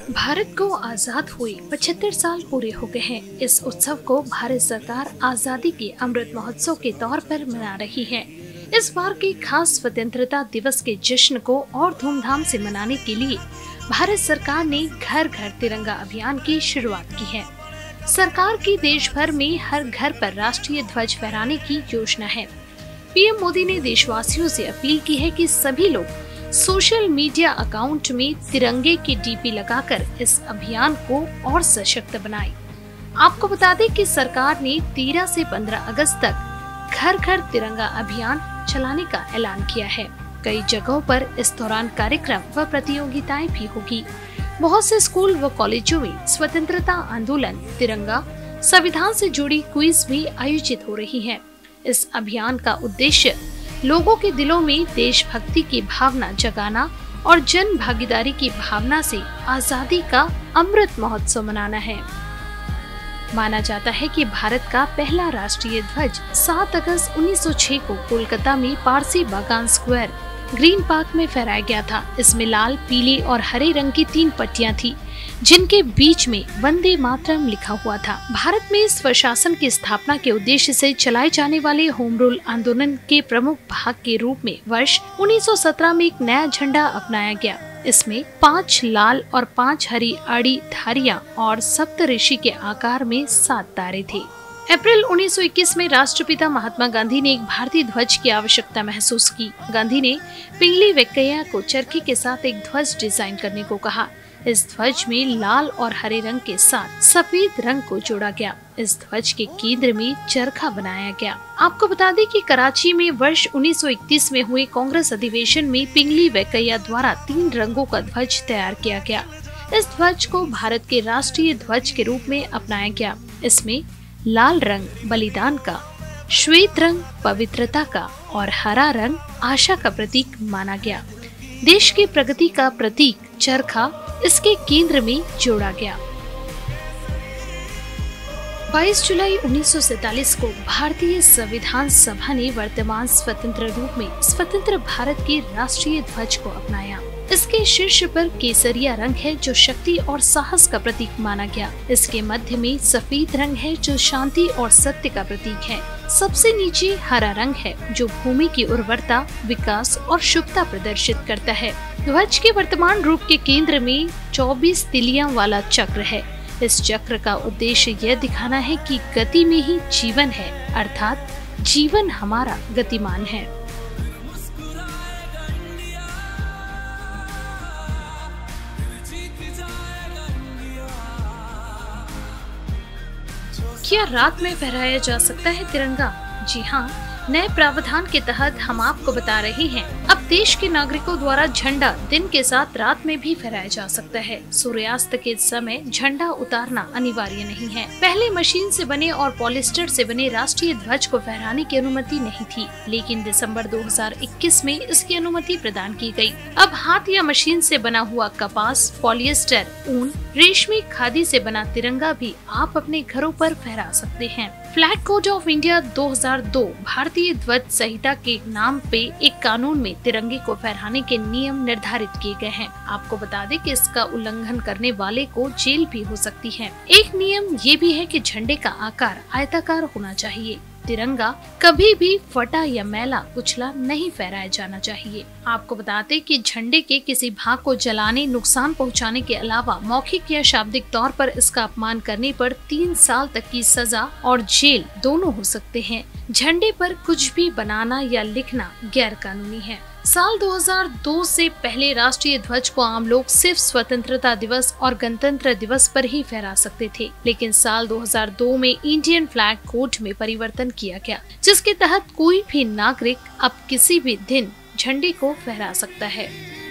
भारत को आजाद हुए 75 साल पूरे हो गए हैं। इस उत्सव को भारत सरकार आजादी के अमृत महोत्सव के तौर पर मना रही है। इस बार के खास स्वतंत्रता दिवस के जश्न को और धूमधाम से मनाने के लिए भारत सरकार ने घर घर तिरंगा अभियान की शुरुआत की है। सरकार की देश भर में हर घर पर राष्ट्रीय ध्वज फहराने की योजना है। पीएम मोदी ने देशवासियों से अपील की है कि सभी लोग सोशल मीडिया अकाउंट में तिरंगे की डीपी लगाकर इस अभियान को और सशक्त बनाएं। आपको बता दें कि सरकार ने 13 से 15 अगस्त तक घर घर तिरंगा अभियान चलाने का ऐलान किया है। कई जगहों पर इस दौरान कार्यक्रम व प्रतियोगिताएं भी होगी। बहुत से स्कूल व कॉलेजों में स्वतंत्रता आंदोलन, तिरंगा, संविधान से जुड़ी क्विज भी आयोजित हो रही है। इस अभियान का उद्देश्य लोगों के दिलों में देशभक्ति की भावना जगाना और जन भागीदारी की भावना से आजादी का अमृत महोत्सव मनाना है। माना जाता है कि भारत का पहला राष्ट्रीय ध्वज 7 अगस्त 1906 को कोलकाता में पारसी बागान स्क्वायर ग्रीन पार्क में फहराया गया था। इसमें लाल, पीली और हरे रंग की 3 पट्टियां थी, जिनके बीच में वंदे मातरम लिखा हुआ था। भारत में स्वशासन की स्थापना के उद्देश्य से चलाए जाने वाले होम रूल आंदोलन के प्रमुख भाग के रूप में वर्ष 1917 में एक नया झंडा अपनाया गया। इसमें 5 लाल और 5 हरी आड़ी धारियां और सप्तऋषि के आकार में 7 तारे थे। अप्रैल 1921 में राष्ट्रपिता महात्मा गांधी ने एक भारतीय ध्वज की आवश्यकता महसूस की। गांधी ने पिंगली वेंकैया को चरखी के साथ एक ध्वज डिजाइन करने को कहा। इस ध्वज में लाल और हरे रंग के साथ सफेद रंग को जोड़ा गया। इस ध्वज के केंद्र में चरखा बनाया गया। आपको बता दें कि कराची में वर्ष 1931 में हुए कांग्रेस अधिवेशन में पिंगली वेंकैया द्वारा 3 रंगों का ध्वज तैयार किया गया। इस ध्वज को भारत के राष्ट्रीय ध्वज के रूप में अपनाया गया। इसमें लाल रंग बलिदान का, श्वेत रंग पवित्रता का और हरा रंग आशा का प्रतीक माना गया। देश की प्रगति का प्रतीक चरखा इसके केंद्र में जोड़ा गया। 22 जुलाई 1947 को भारतीय संविधान सभा ने वर्तमान स्वतंत्र रूप में स्वतंत्र भारत के राष्ट्रीय ध्वज को अपनाया। इसके शीर्ष पर केसरिया रंग है, जो शक्ति और साहस का प्रतीक माना गया। इसके मध्य में सफेद रंग है, जो शांति और सत्य का प्रतीक है। सबसे नीचे हरा रंग है, जो भूमि की उर्वरता, विकास और शुभता प्रदर्शित करता है। ध्वज के वर्तमान रूप के केंद्र में 24 तिलियां वाला चक्र है। इस चक्र का उद्देश्य यह दिखाना है कि गति में ही जीवन है, अर्थात जीवन हमारा गतिमान है। क्या रात में फहराया जा सकता है तिरंगा? जी हाँ, नए प्रावधान के तहत हम आपको बता रहे हैं, अब देश के नागरिकों द्वारा झंडा दिन के साथ रात में भी फहराया जा सकता है। सूर्यास्त के समय झंडा उतारना अनिवार्य नहीं है। पहले मशीन से बने और पॉलिस्टर से बने राष्ट्रीय ध्वज को फहराने की अनुमति नहीं थी, लेकिन दिसंबर 2021 में इसकी अनुमति प्रदान की गई। अब हाथ या मशीन से बना हुआ कपास, पॉलिएस्टर, ऊन, रेशमी, खादी से बना तिरंगा भी आप अपने घरों पर फहरा सकते हैं। फ्लैग कोड ऑफ इंडिया 2002 भारतीय ध्वज संहिता के नाम पे एक कानून में तिरंगे को फहराने के नियम निर्धारित किए गए हैं। आपको बता दें कि इसका उल्लंघन करने वाले को जेल भी हो सकती है। एक नियम ये भी है कि झंडे का आकार आयताकार होना चाहिए। तिरंगा कभी भी फटा या मैला कुचला नहीं फहराया जाना चाहिए। आपको बताते कि झंडे के किसी भाग को जलाने, नुकसान पहुंचाने के अलावा मौखिक या शाब्दिक तौर पर इसका अपमान करने पर 3 साल तक की सजा और जेल दोनों हो सकते हैं। झंडे पर कुछ भी बनाना या लिखना गैर कानूनी है। साल 2002 से पहले राष्ट्रीय ध्वज को आम लोग सिर्फ स्वतंत्रता दिवस और गणतंत्र दिवस पर ही फहरा सकते थे, लेकिन साल 2002 में इंडियन फ्लैग कोड में परिवर्तन किया गया, जिसके तहत कोई भी नागरिक अब किसी भी दिन झंडे को फहरा सकता है।